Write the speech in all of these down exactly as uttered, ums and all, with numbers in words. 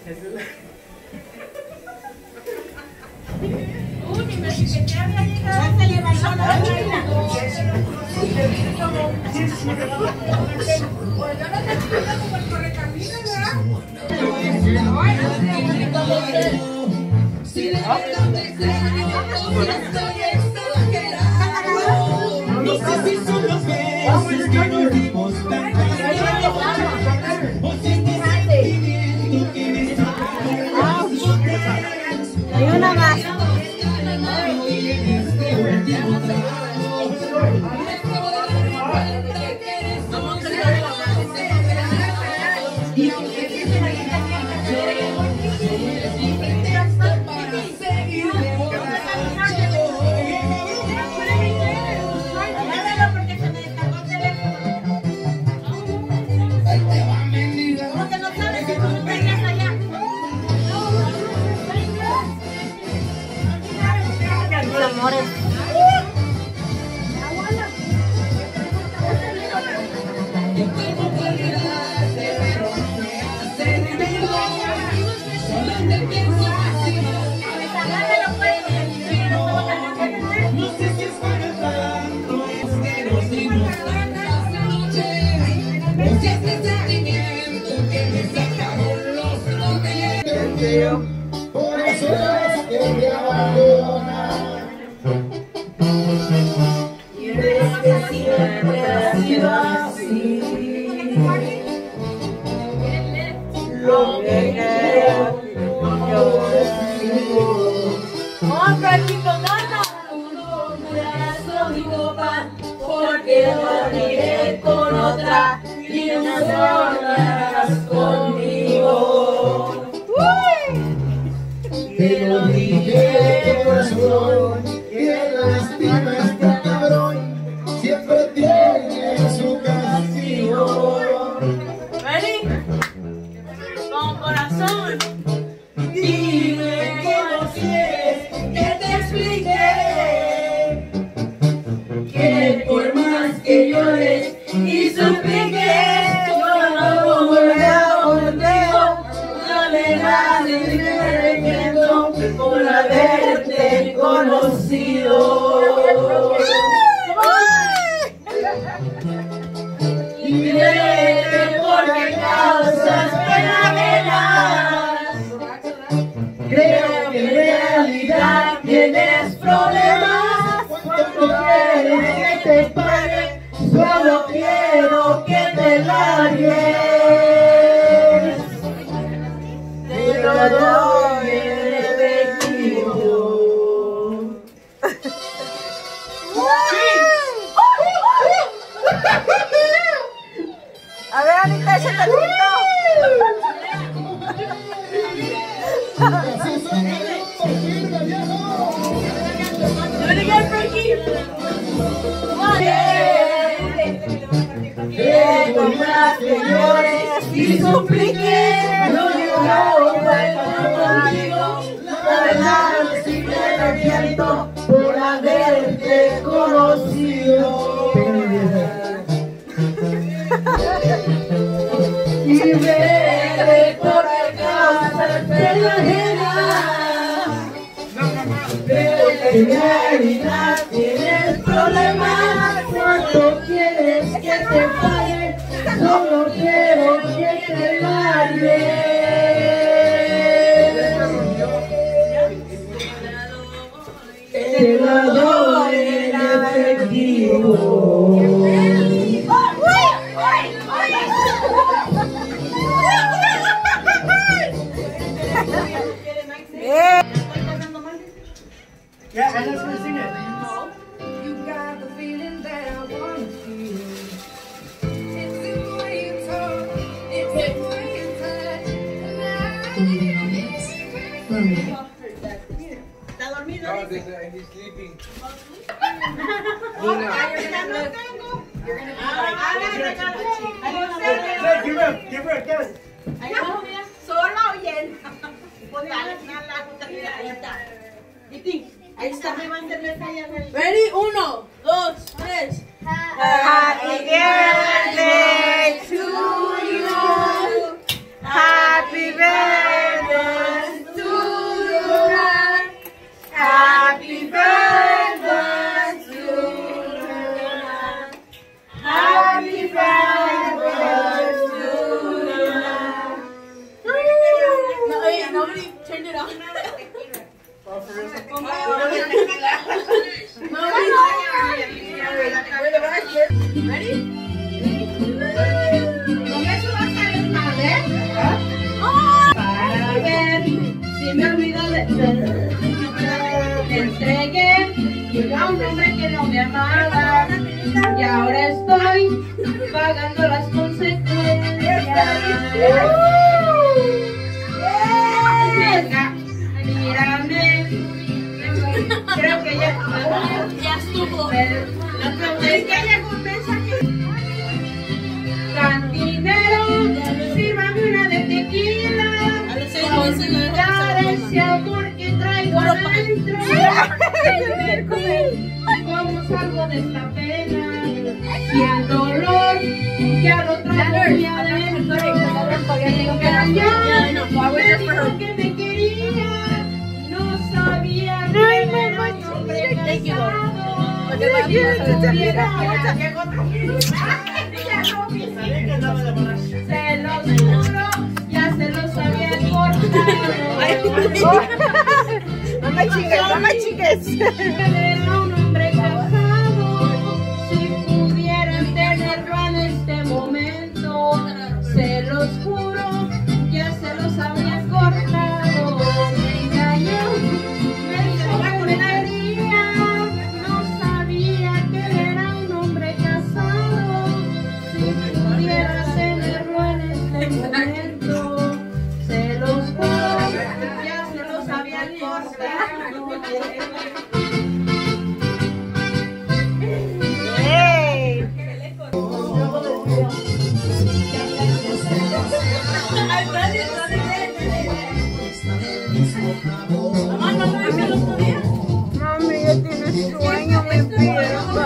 Uh, ni me dije que había llegado. Se le bailó la vaina. Pues yo no te explico como el correcamino, ¿verdad? Si de verdad te extraño, ya estoy exagerado. No sé si son los besos que nos dimos tan cariño, o si este sentimiento que me está. Hay una más. Amores. No sé si es para tanto, pero si no están esta noche, o si este sentimiento que me sacaron los rodeos. Por eso es que me abandonan. Y ves que siempre ha sido así. Lo que creo yo digo. ¡Hombre, chicos, nada! Uno brazo mi copa, porque dormiré con otra y no soñarás conmigo. Te lo dije de corazón, que lastima este cabrón, siempre tiene su castigo. ¿Ready? Con corazón. Dime que no quieres que te explique, que por más que llores y supliques, yo no volveré a contigo, no le das ni me arrepiento por haberte conocido. Y vete porque causas pena ajena. Creo que en realidad tienes problemas. Cuando quieres que te pague, solo quiero que te largues. Te lo doy en efectivo. A ver, Anita, échate el grito. Que por más que llores y supliques, no digo contigo. La verdad sí me arrepiento por haberte conocido. Y vete porque causas pena ajena. Creo que en realidad tienes problemas. Cuando quieres que te pague, solo quiero que te largues. Te la doy en efectivo. Yeah, Anna's gonna sing it. You got the feeling that I want to feel. It's in the way you talk, it's in the way you touch. ¿Está dormido? Oh, this, uh, he's sleeping. You're gonna Hey, give her, a- give her a kiss. Solo oyen. Ahí está, me van a tener Ready, uno, dos, tres. Happy birthday to you. Happy birthday. nobody turned it on. Oh, for real? Ready? Con eso va a salir mal, ¿eh? Para ver si me olvido de... Me entregué a un hombre que no me amaba y ahora estoy pagando las consecuencias. Venga, mírame. Creo que ya... Ya estuvo. Es que llegó un mensaje. Cantinero, sírvame una de tequila. Para olvidar ese amor que traigo adentro. ¿Cómo salgo de esta pena? Si el dolor ya lo traigo muy adentro. Pero yo me dijo que me quería. No sabía que era un hombre casado. Se los juro, ya se los había cortado. No me chingues, no me chingues. Era un hombre casado. Si pudieran tenerlo en este momento, se los juro, ya se los había cortado. Me engañó, me dijo que me quería. No sabía que él era un hombre casado. Si pudieras tenerlo en este momento, se los juro, ya se los había cortado. Mami, ya tienes sueño, me pierda.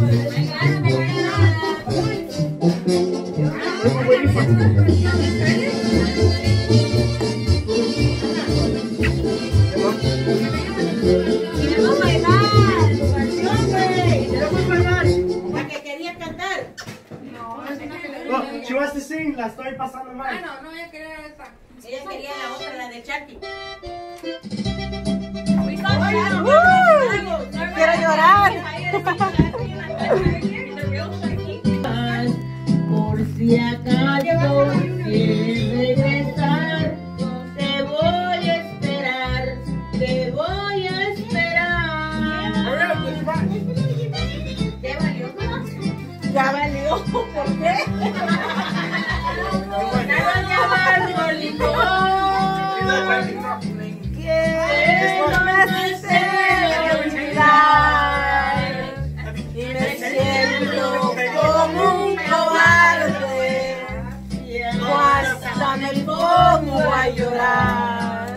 La que quería cantar. Oh, she wants to sing. La estoy pasando mal. Ah, no, no voy a querer esta. Ella quería la otra, la de Chucky. Quiero llorar. Por si acaso quieres regresar, te voy a esperar, te voy a esperar. ¿Qué valió? Ya valió. ¿Por qué? Que no me hace olvidar y me siento como un cobarde o hasta me pongo a llorar.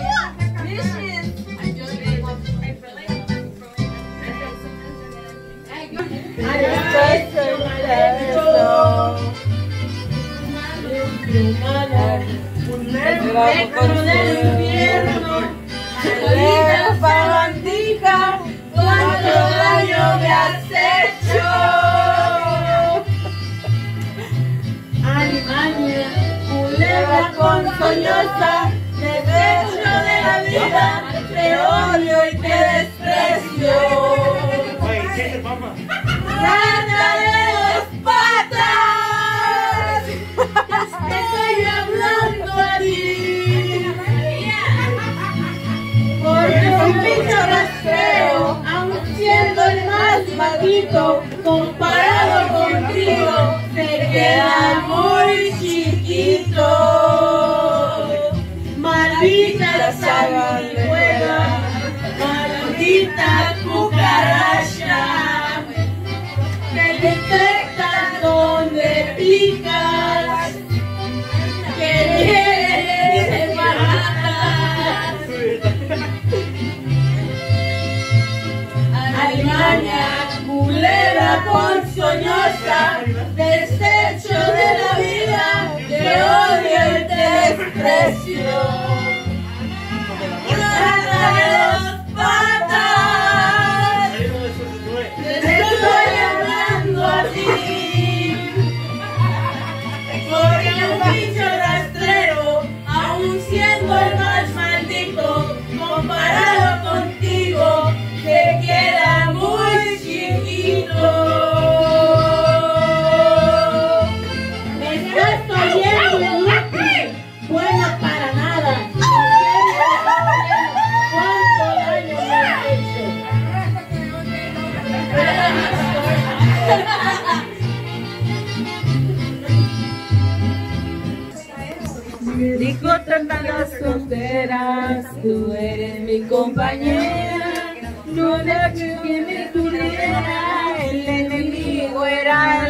Dentro del infierno, La sabandija, cuánto daño me has hecho. Alimaña, culebra Ponzoñosa, desecho de la vida, te odio y te desprecio. Wait, get the mama. ¡Rata de dos patas! Te estoy hablando a ti. Porque un bicho rastreo, aun siendo el más bajito, comparado contigo, te queda muy chiquito. Maldita sanguijuela, maldita cucaracha, te detectas donde picas, que vienes de matar. Alimaña, culebra ponzoñosa, desecho de la vida, te odio y te desprecio. Rata de dos patas, te estoy hablando a ti. Porque un bicho rastrero, aun siendo el más cortando fronteras, tú eres mi compañera. No era que me tuviera, el enemigo era el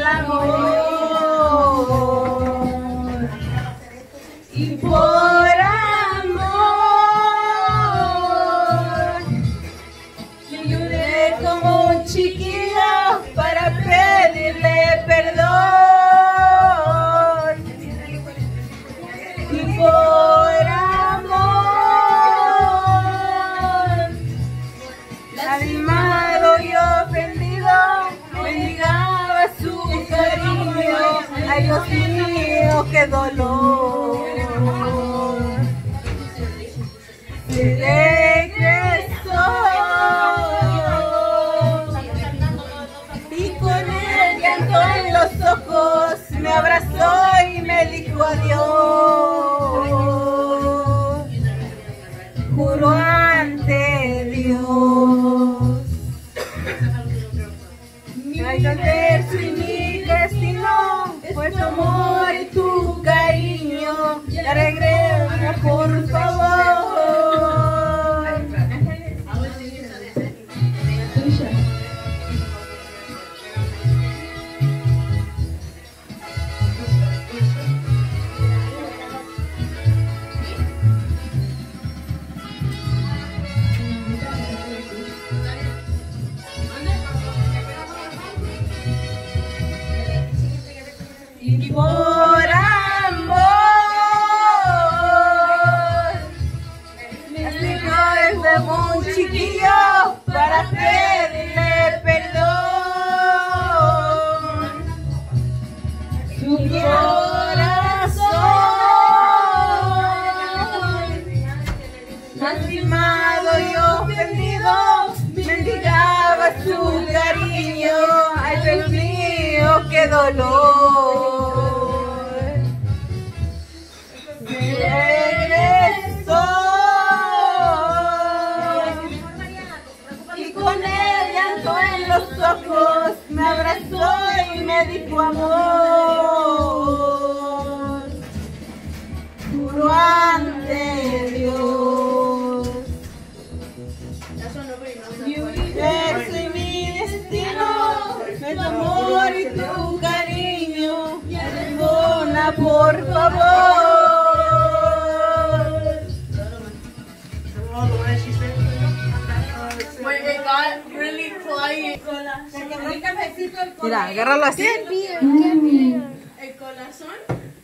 amor. Y por amor le lloré como un chiquillo para pedirle perdón. Y por amor, lastimado y ofendido, mendigaba su cariño. Ay, Dios mío, qué dolor. Se regresó y con el llanto en los ojos me abrazó y me dijo adiós. Juro ante Dios, ay, Dios, y mi destino fue tu amor y tu cariño. Ya regresa, por favor. Y por amor, así no es de un chiquillo para pedirle perdón. Su corazón, lastimado y ofendido, mendigaba su cariño. Ay, Dios mío, qué dolor. Regresó y con el llanto en los ojos me abrazó y me dijo amor. Juro ante Dios, eso y mi destino, el amor y tu cariño. Perdona, por favor. Mira, agárralo así. El corazón.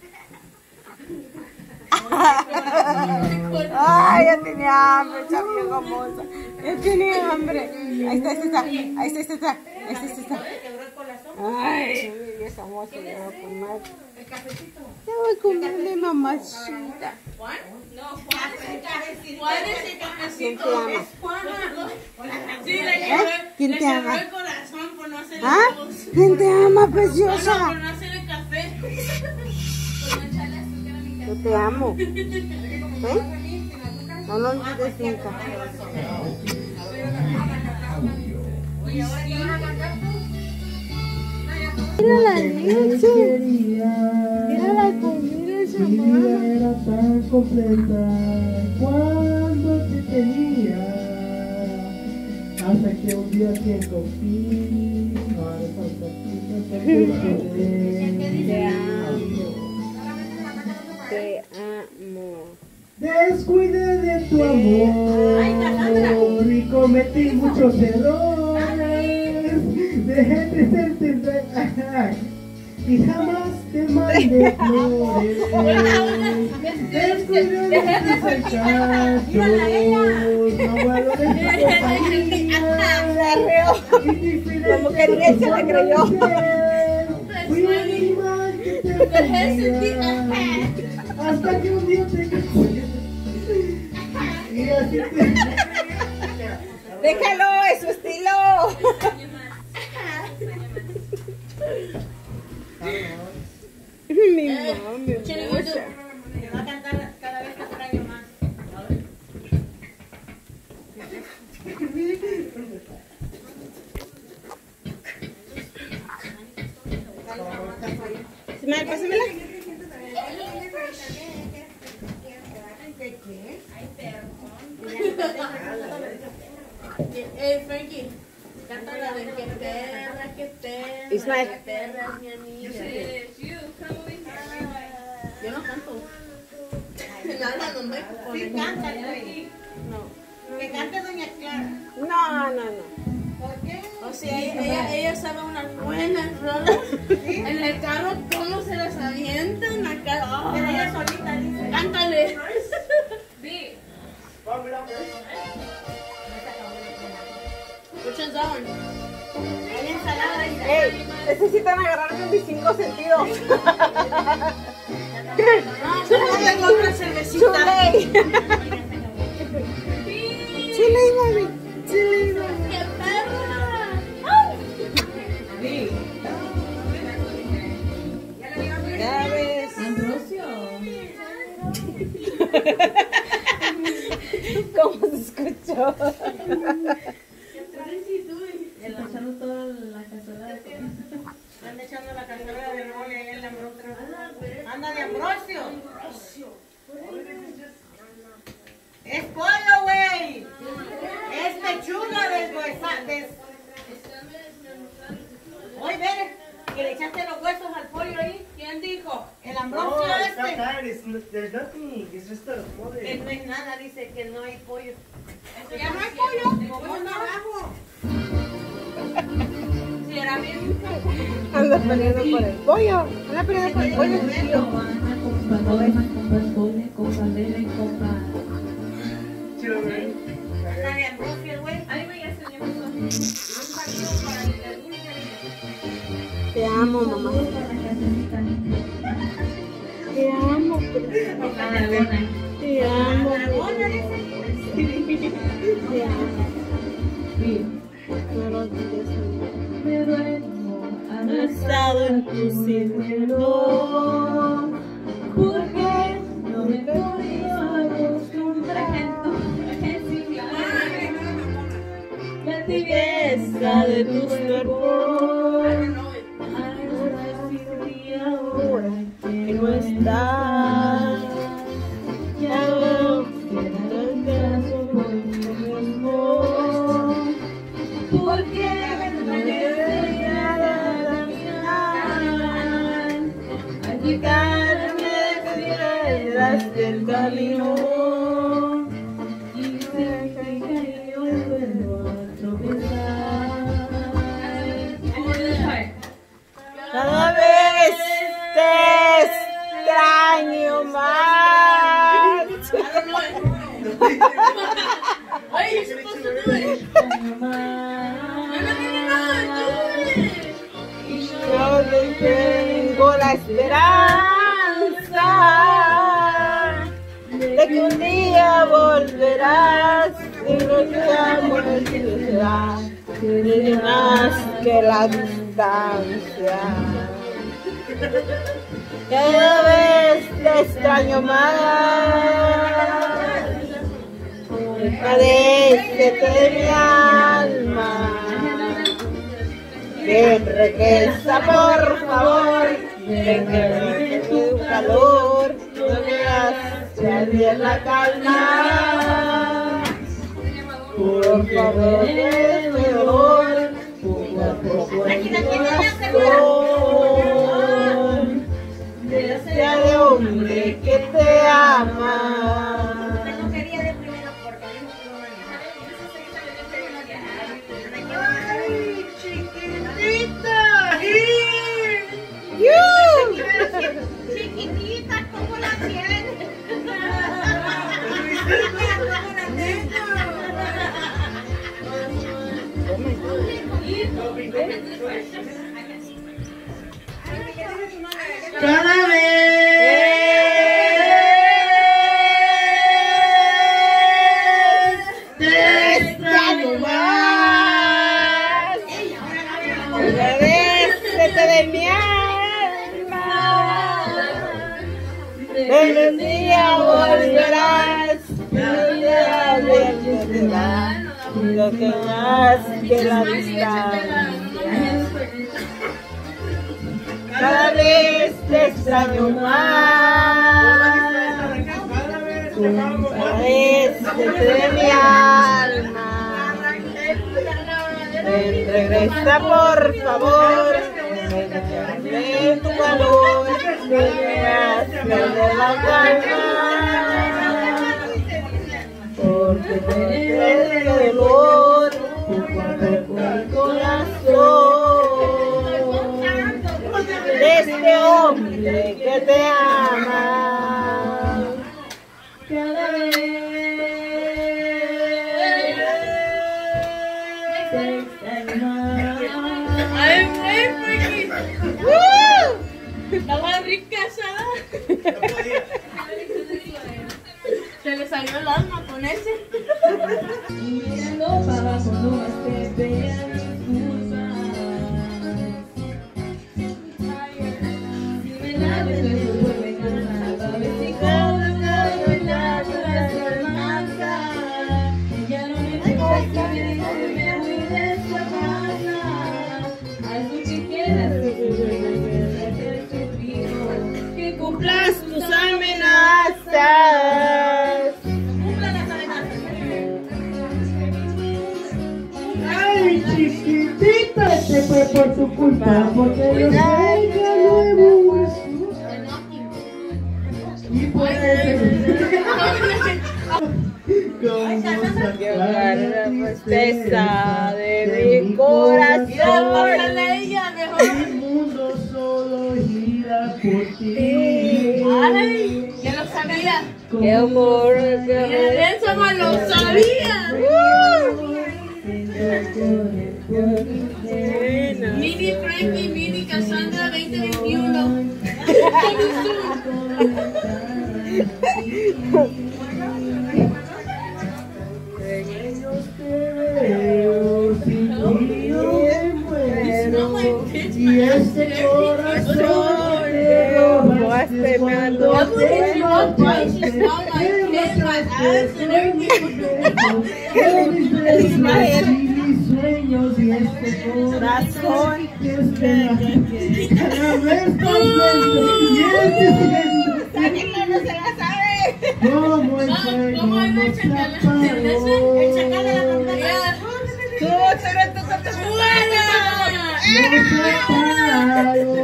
Ay, ya tenía hambre, champion famosa. Ya tenía hambre. Ahí está, ahí está, ahí está, ahí está, ahí está, ahí está. Ay, esa famosa, ya voy a comer. Ya voy a comerle, mamachita. ¿Juan? No, Juan. ¿Cuál es el ¿Quién cafecito? te ama? Es Juan. Sí, le ¿Eh? ¿Quién le te quebró ama? el corazón por no hacerle ¿Ah? voz. ¿Quién te ama, No, no, preciosa? por no hacerle café. Yo te amo. ¿Eh? No lo olvides nunca. Mira la leche. Mira la comida esa Mi vida mamá. era tan completa cuando te tenía, hasta que un día te confí, no haré falta Te amo. Descuidé de tu amor y cometí muchos errores. Dejé de serte y jamás te mandé flores. Descuidé de tus muchachos, no valoré tu compañía. Como que ni él se la creyó. Fui un animal que te tenía, hasta que un día te casé. Y así te... Déjalo, es su estilo. Mi mamá, mi mucha. Me va a cantar cada vez que extraño más. Mal, pásamela. Eh, Frankie, canta la de que perra, que perra, Ismael. que perra es mi amiga. Yo no canto. Nada, no me Sí, canta, güey. No. Que cante Doña Clara. No, no, no. ¿Por qué? O sea, ella, ella sabe unas buenas rolas. En el carro, cómo se las avientan acá. Oh. Pero ella solita dice. Cántale. Which one's that one? Hay ensalada. Ey, necesitan agarrarme mis cinco sentidos. No, solo tengo otra cervecita. Chuley. Chuley, mami. Chuley, mami. ¡Qué perra! Ya ves. Ambrosio. ¿Cómo se escuchó? Está echando toda la cazuela de comida. Están echando la cazuela de mole ahí en la Ambrosio. Anda de Ambrosio. Es pollo, güey. Es pechuga deshuesada. Des... Oye, ven, que le echaste los huesos al pollo ahí. ¿Quién dijo? El Ambrosio No, it's este. not that. It's, there's nothing. It's just a Que mole. no hay nada, dice que no hay pollo. ¿Ya no hay pollo? ¿Cómo está abajo? Si era bien. Anda peleando por el pollo. Anda peleando por el pollo. Banana con paloma, con bastones, con panela y con pan. Chido, güey. Anda de Ambrosio, güey. Te amo, mamá. Te amo, Aragona. te amo. Te amo. Sí. No lo olvides. Me duermo No he estado en tu sitio. porque no me he podido acostumbrar. La Tibieza de tu cuerpo. Y ahora que no estás, ya veo que no alcanzo conmigo mismo. porque Me debería caminar, a quitarme de piedras del camino. y se cae yo vuelvo a tropezar. Cada vez te extraño más. Wait, you're supposed to do it. No, no, no, no, do it. Yo tengo la esperanza de que un día volverás y no te volverá ni más que la distancia. Cada vez te extraño más. Padécete de mi alma. Ven, regresa por favor. Ven, que me un calor. No me hagas bien la calma. Por favor, déjame dolor. Poco a poco en mi corazón. Desea de hombre que te ama. No quería de primero porque no pudo manejar. ¡Ay, chiquitita! ¡Yu! Chiquitita, ¿cómo la tienes? Cada vez te extraño más. Agradecete de mi alma. En un día volverás. Y un día volverás. Lo que más que la distancia. Cada vez te extraño más. Cada vez te amo más. Este de mi alma. Ven, regresa por favor. De tu calor, me de la calma. Porque te el dolor, poco a poco el corazón de este hombre que te ama. Cada vez te extraño más. ¡Ay, güey, Frankie! Estaba rica esa. Se le salió el alma con ese. Mirando para abajo no más te vean excusas. Si me la ves me vuelve cansada. A ver si colgado en la almanza. Ya no me importa que me digas que me voy de esta casa. Haz lo que quieras, que cumplas tus Amenazas. Ay, chiquitita, se fue por tu culpa, porque yo sé que nuevo es y por eso Llevar la tristeza de mi corazón. Pásale a ella, mejor. el mundo solo gira por ti. Ay, ya lo sabía. Qué amor, qué Mira, eso más lo sabía. Mini Frankie, Mini Cassandra veinte veintiuno. Y este corazón te robaste cuando te marchaste. Mis sueños y este corazón que espera cada vez más lento y este siento no se la sabe. como el fuego ¿Cómo es no el se chacal? apagó. El chacal de la pantalla. Tú, tú, tú, tú, tú, ¡Fuera! No se apagó.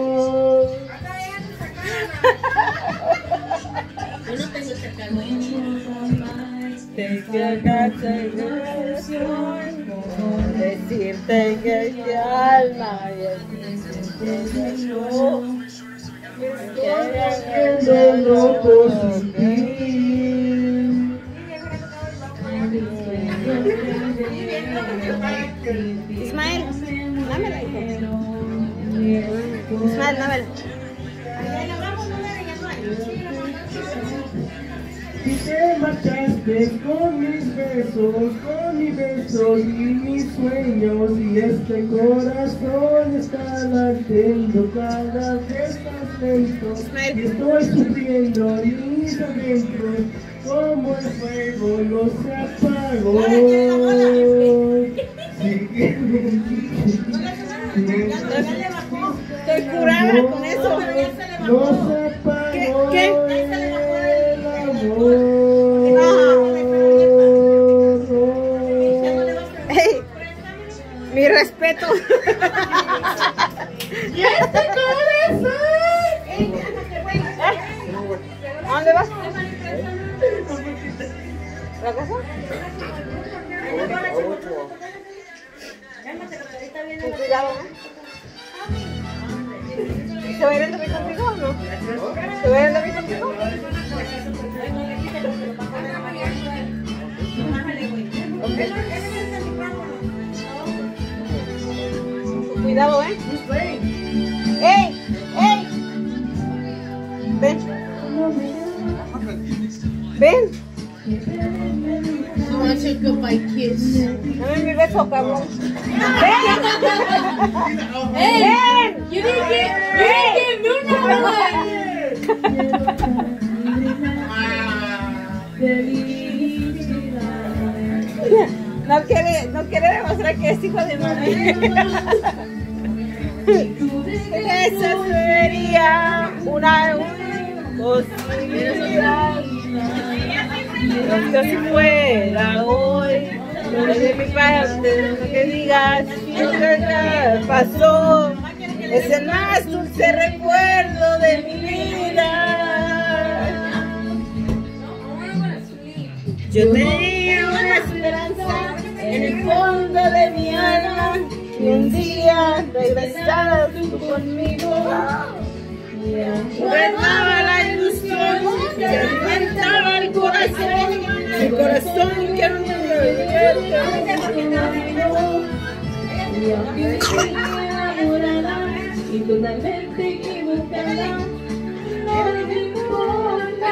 Yo no tengo chacal. Te quedaste en oración, decirte que este alma y el Haciendo loco sin ti. Ismael, dámela, hijo. Ismael, dámela. Si te marchaste con mis besos, con mis besos y mis sueños, y este corazón está latiendo cada vez más lento, y estoy sufriendo mis adentros, como el fuego no se apagó. Estoy curada con eso. No se apagó. ¿Qué? El amor. Hey, mi respeto. Y este corazón. ¿A dónde vas? ¿La casa? Con cuidado, ¿no? ¿Se va a ir el David contigo o no? ¿Se va a ir el David contigo? Ok. Con cuidado, ¿eh? ¡Ey! ¡Ey! Ven. Ven. I want your goodbye kiss. Dame mi beso, cabrón. ¡Ven! Hey, ¡Ven! you didn't get, you didn't give me another one. No quiere, no quiere demostrar que es hijo de mami. Esa sería una posibilidad. Esto si fuera hoy, no de mi parte, lo que digas, lo que ya pasó, es el más dulce recuerdo de mi vida. Yo tenía una esperanza en el fondo de mi alma, y un día regresarás tú conmigo. Guardaba la ilusión que alimentaba el corazón, el corazón que no me Y aunque estoy enamorada y totalmente equivocada, no me importa.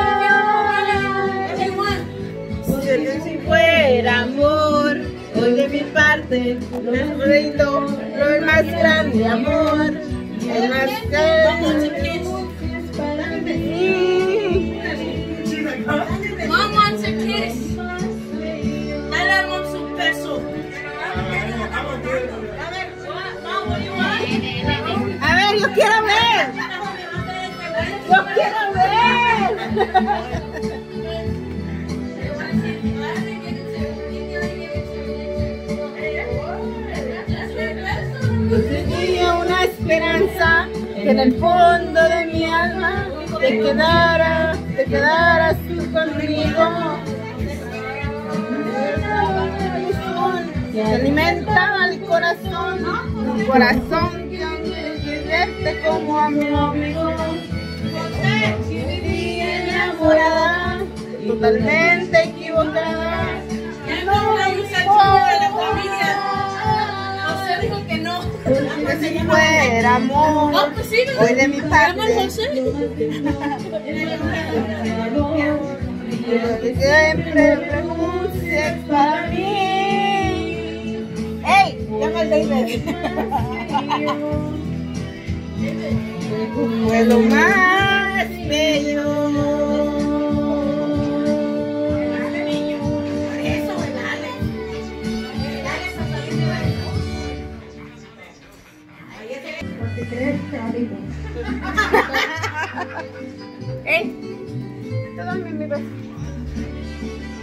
Si fuera amor, hoy de mi parte, lo más rindo, lo más grande amor, el más grande. Mom wants a kiss. Dale a mom su beso. A ver, yo quiero ver. Yo quiero ver. Yo tenía una esperanza que en el fondo de mi alma te quedara, te quedaras tú conmigo. Que alimentaba el corazón, un corazón que aunque quererte como a mi amigo. Vivía enamorada, totalmente equivocada. Ya no la muchacha de la familia. José dijo que no. Que si fuera amor, No, pues sí, hoy de mi parte, José. lo que siempre pronuncies para mí. ¡Ey! Llama al David. Fue lo más bello. ¿Eh? Te doy mi beso.